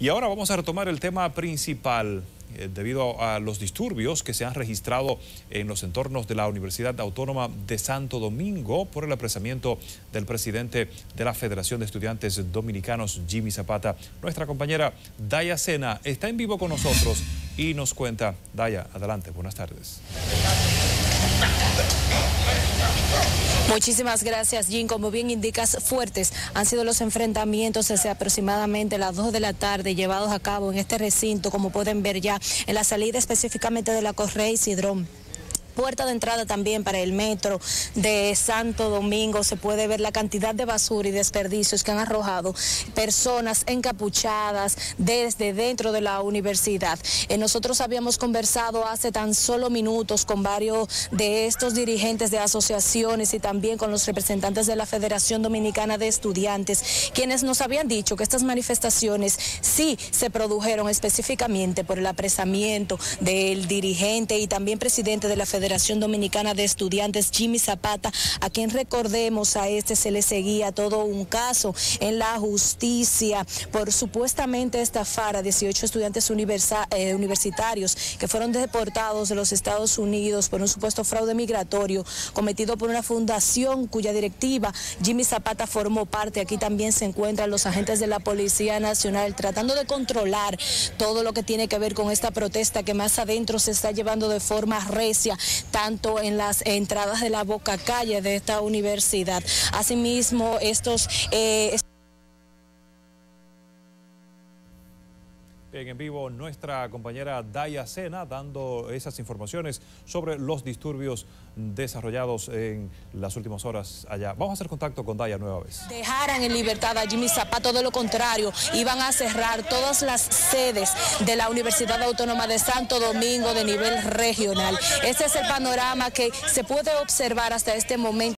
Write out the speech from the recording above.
Y ahora vamos a retomar el tema principal. Debido a los disturbios que se han registrado en los entornos de la Universidad Autónoma de Santo Domingo por el apresamiento del presidente de la Federación de Estudiantes Dominicanos, Jimmy Zapata. Nuestra compañera Daya Sena está en vivo con nosotros y nos cuenta. Daya, adelante, buenas tardes. Muchísimas gracias, Jim. Como bien indicas, fuertes han sido los enfrentamientos desde aproximadamente las 2 de la tarde llevados a cabo en este recinto, como pueden ver ya en la salida específicamente de la Correa y Cidrón. Puerta de entrada también para el metro de Santo Domingo. Se puede ver la cantidad de basura y desperdicios que han arrojado personas encapuchadas desde dentro de la universidad. Nosotros habíamos conversado hace tan solo minutos con varios de estos dirigentes de asociaciones y también con los representantes de la Federación Dominicana de Estudiantes, quienes nos habían dicho que estas manifestaciones sí se produjeron específicamente por el apresamiento del dirigente y también presidente de la Federación Dominicana de Estudiantes, Jimmy Zapata, a quien recordemos a este se le seguía todo un caso en la justicia por supuestamente estafar a 18 estudiantes universitarios que fueron deportados de los Estados Unidos por un supuesto fraude migratorio cometido por una fundación cuya directiva Jimmy Zapata formó parte. Aquí también se encuentran los agentes de la Policía Nacional tratando de controlar todo lo que tiene que ver con esta protesta que más adentro se está llevando de forma recia, tanto en las entradas de la boca calle de esta universidad. Asimismo, Bien, en vivo nuestra compañera Daya Sena dando esas informaciones sobre los disturbios desarrollados en las últimas horas allá. Vamos a hacer contacto con Daya nueva vez. Dejaran en libertad a Jimmy Zapata, de lo contrario, iban a cerrar todas las sedes de la Universidad Autónoma de Santo Domingo de nivel regional. Ese es el panorama que se puede observar hasta este momento.